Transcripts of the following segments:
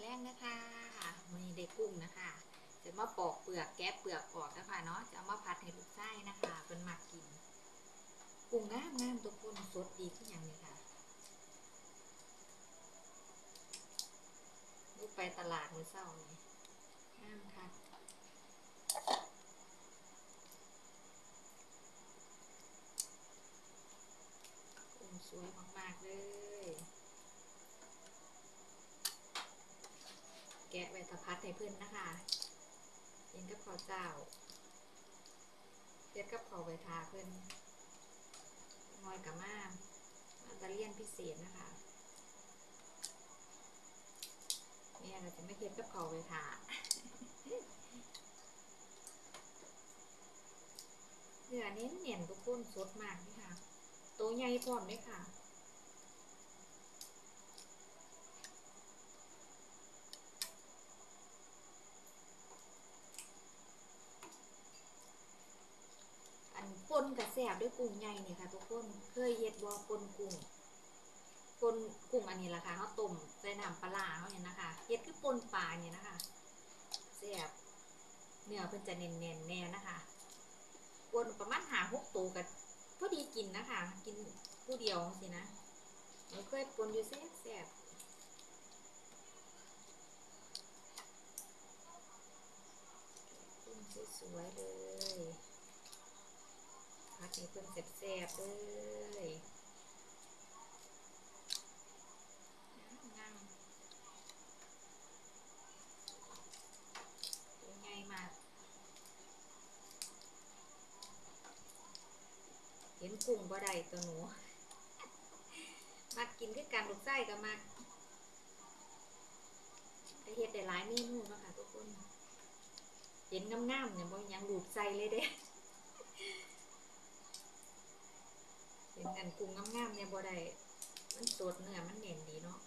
แรกนะคะมีได้กุ้งนะคะจะมาปอกเปลือกแกะเปลือกออกนะคะเนาะจะเอามาผัดให้ลูกไส้นะคะเป็นหมักกินกุ้งงามตัวกุ้งสดดีขึ้นอย่างนี้ค่ะลูกไปตลาดมื้อเช้านี่งามค่ะกุ้งสวยมากๆเลยแกะไว้ถ้าผัดให้เพื่อนนะคะกินกับข้าวเจ้าเฮ็ดกับข้าวไว้ทาเพื่อนน้อยกับมาตะเลียนพิเศษนะคะเนี่ยเราจะไม่เฮ็ดกับข้าวไว้ทาเนื้อเน้นๆทุกคนสดมากนี่ค่ะตัวใหญ่พร้อมเลยค่ะอันปนกับแซ่บด้วยกุ้งใหญ่นี่ค่ะทุกคนเคยเฮ็ดบ่ปนกุ้งปนกุ้งอันนี้ล่ะค่ะเขาต้มใส่น้ำปลาเขาเนี่ยนะคะเฮ็ดคือปนปลาเนี่ยนะคะแซ่บเนื้อเพิ่นจะเน้นๆแน่นะคะปนประมาณ5-6ตัวกันพอดีกินนะคะกินผู้เดียวสินะหนูเคยปนอยู่แซ่บๆกุ้งสวยๆเลยผัดให้เพิ่นแซ่บๆเลยงามตัวใหญ่มากเห็นกุ้งบ่ได้ตัวหนูมากินคือกันลูกไส้ก็มาเฮ็ดได้หลายเมนูเนาะค่ะทุกคนเห็นงามๆเนี่ยบ่ยังดูดใจเลยเด้เห็นกันกุ้งงามๆเนี่ยบ่ได้มันสดเนื้อมันเน่นดีเนาะ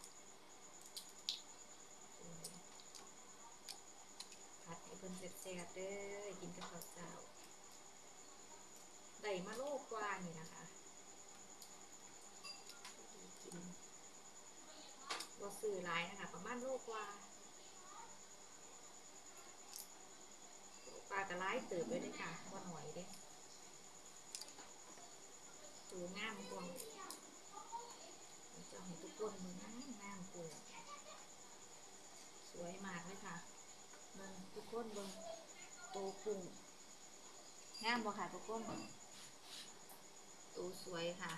ผัดให้เพิ่นแซ่บๆเด้อกินกับข้าวเจ้าได้มาโลกว่านี่นะคะกินบ่ซื้อหลายนะคะประมาณโลกว่าปลากระไรเติบเลยเด้ค่ะบ่หน่อยเด้ตัวงามกว่าจะให้ทุกคนมืองามกุ้งสวยมากเลยค่ะเบิ่งทุกคนเบิ่งโตกุ้งงามบ่ค่ะทุกคนตัวสวยค่ะ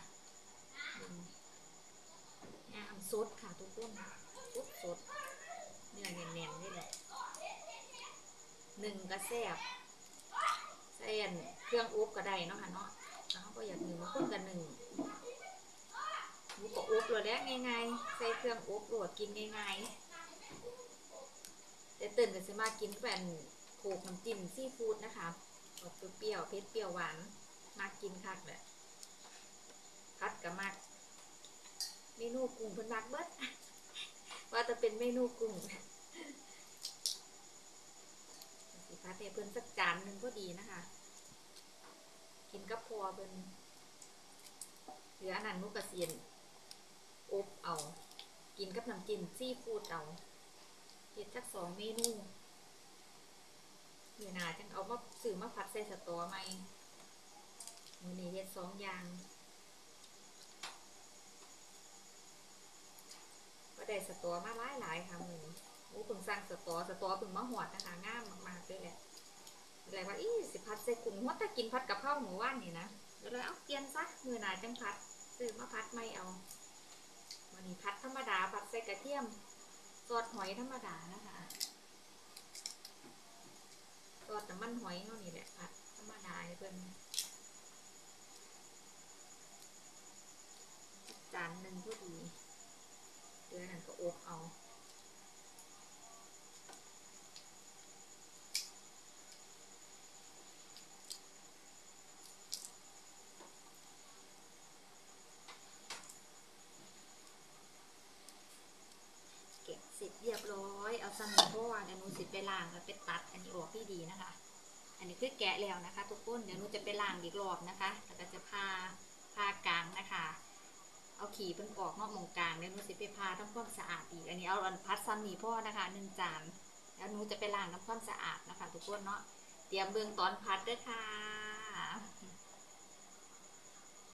งามสดค่ะทุกคนสดเนื้อแน่นๆนี่แหละหนึ่งกระแซบใส่เครื่องอบก็ได้เนาะค่ะเนาะแล้วเขาก็อยากหนึ่งมาคนกันหนึ่งหมูก็อบเลยแล้วง่ายๆใส่เครื่องอบโหลดกินง่ายๆแต่ตื่นกันสิมากินเป็นโขกน้ำจิ้มซีฟู้ดนะคะออกเปรี้ยวเผ็ดเปรี้ยวหวานมากินคักแหละพัดกับมากเมนูกุ้งเพิ่นมักเบิดว่าจะเป็นเมนูกุ้งสิพัดให้เพิ่นสักจานหนึ่งก็ดีนะคะกินกับพอเพิ่นเหลืออันนั้นนุกกระเซียนอบเอากินกับน้ำจิ้มซีฟู้ดเอาเฮ็ดสัก2 เมนูเดี๋ยวหน้าจังเอามาซื้อมาผัดใส่สตอใหม่มื้อนี้เฮ็ด2 อย่างก็ได้สตอมาหลายๆค่ะมื้อนี้โอ้เพิ่งสั่งสตอเพิ่งมาฮอดนะคะงามมากๆเลยแหละอะไรว่าอีสิผัดใส่กุ้งฮอดถ้ากินผัดกะเพราหมู่บ้านนี่นะก็เลยเอาเปลี่ยนซะมื้อหน้าจังผัดซื้อมาผัดใหม่เอาวันนี้ผัดธรรมดาผัดใส่กระเทียมซอสหอยธรรมดานะคะซอสน้ำมันหอยเท่านี้แหละผัดธรรมดาให้เพิ่นจานหนึ่งพอดีเดือนนั้นก็อบเอาเก็บเสร็จเรียบร้อยเอาสมุนเพราะว่าเดี๋ยวหนูสิไปล้างแล้วไปตัดอันนี้ออกที่ดีนะคะอันนี้คือแกะแล้วนะคะทุกคนเดี๋ยวหนูจะไปล้างอีกรอบนะคะแล้วก็จะพากลางนะคะเอาขี่เพิ่นออกนอกหมองกลางเดี๋ยวหนูสิไปพาทำความสะอาดอีกอันนี้เอาอันพัดซ้ำนี่พ่อนะคะ1 จานแล้วหนูจะไปล้างทำความสะอาดนะคะทุกคนเนาะเตรียมเบื้องตอนพัดด้วยค่ะ